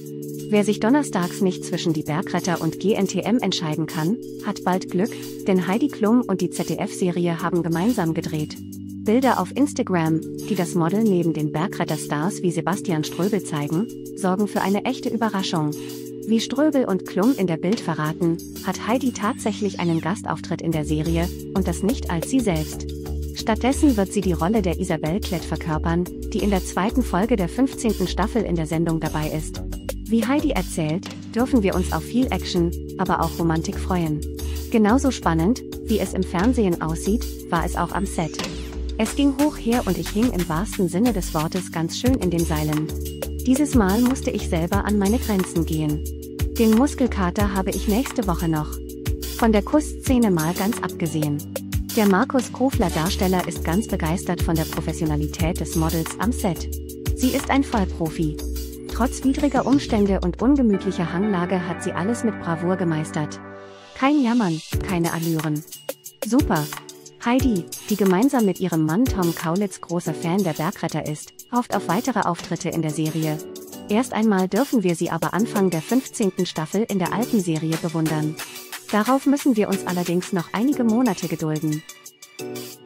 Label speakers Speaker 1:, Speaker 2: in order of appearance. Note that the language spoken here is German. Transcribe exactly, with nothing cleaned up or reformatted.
Speaker 1: Wer sich donnerstags nicht zwischen Die Bergretter und G N T M entscheiden kann, hat bald Glück, denn Heidi Klum und die Z D F-Serie haben gemeinsam gedreht. Bilder auf Instagram, die das Model neben den Bergretter-Stars wie Sebastian Ströbel zeigen, sorgen für eine echte Überraschung. Wie Ströbel und Klum in der Bild verraten, hat Heidi tatsächlich einen Gastauftritt in der Serie, und das nicht als sie selbst. Stattdessen wird sie die Rolle der Isabel Klett verkörpern, die in der zweiten Folge der fünfzehnten Staffel in der Sendung dabei ist. Wie Heidi erzählt, dürfen wir uns auf viel Action, aber auch Romantik freuen. Genauso spannend, wie es im Fernsehen aussieht, war es auch am Set. Es ging hoch her und ich hing im wahrsten Sinne des Wortes ganz schön in den Seilen. Dieses Mal musste ich selber an meine Grenzen gehen. Den Muskelkater habe ich nächste Woche noch. Von der Kussszene mal ganz abgesehen. Der Markus Kofler Darsteller ist ganz begeistert von der Professionalität des Models am Set. Sie ist ein Vollprofi. Trotz widriger Umstände und ungemütlicher Hanglage hat sie alles mit Bravour gemeistert. Kein Jammern, keine Allüren. Super! Heidi, die gemeinsam mit ihrem Mann Tom Kaulitz großer Fan der Bergretter ist, hofft auf weitere Auftritte in der Serie. Erst einmal dürfen wir sie aber Anfang der fünfzehnten Staffel in der alten Serie bewundern. Darauf müssen wir uns allerdings noch einige Monate gedulden.